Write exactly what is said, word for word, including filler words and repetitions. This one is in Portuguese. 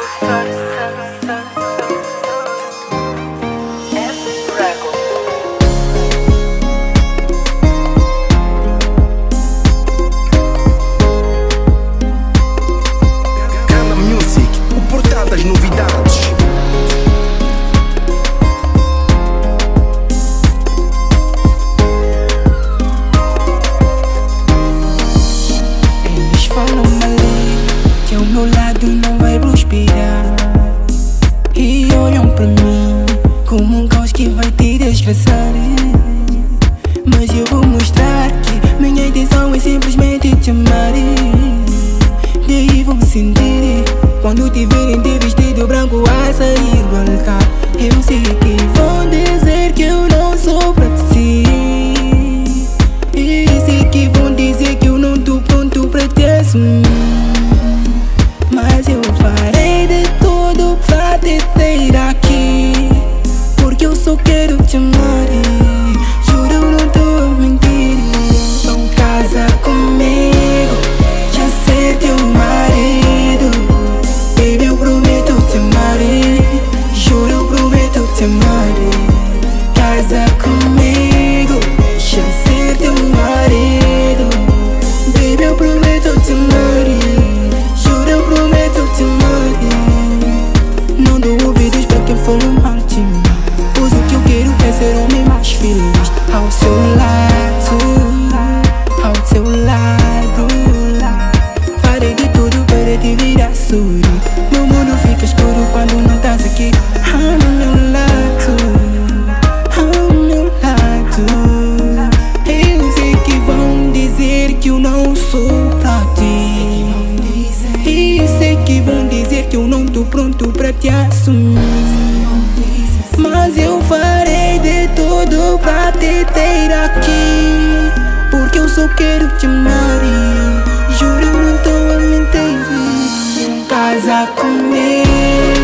Gama Music, o portal das novidades. Eles falam ali que ao meu lado não vai prosperar, e olham pra mim como um caos que vai te desgraçar. Mas eu vou mostrar que minha intenção é simplesmente te amar. Daí vão sentir quando te verem de vestido branco a sair do altar. Eu sei que vão dizer que eu não sou pra ti, e sei que vão dizer que eu não tô pronto pra te assumir. Mas eu farei de tudo pra te ter aqui, porque eu só quero te amar. Juro, eu não tô a mentir. Então casa comigo, já ser teu marido. Baby, eu prometo te amar. Juro, eu prometo te amar. Casa comigo, já ser teu marido. Baby, eu prometo te amar. Juro, eu prometo te amar. Não dou ouvidos pra quem falou mal de mim, pois o que eu quero é ser homem mais feliz. Ao seu lado, ao seu lado. Farei de tudo para te vir a sorrir. Meu mundo fica escuro quando não estás aqui. Ao meu lado, ao meu lado. Eu sei que vão dizer que eu não sou pra ti, e sei que vão dizer que eu não tô pronto pra te assumir. Mas eu farei de tudo pra te ter aqui, porque eu só quero te amar. Juro, não tô a mentir. Casa comigo.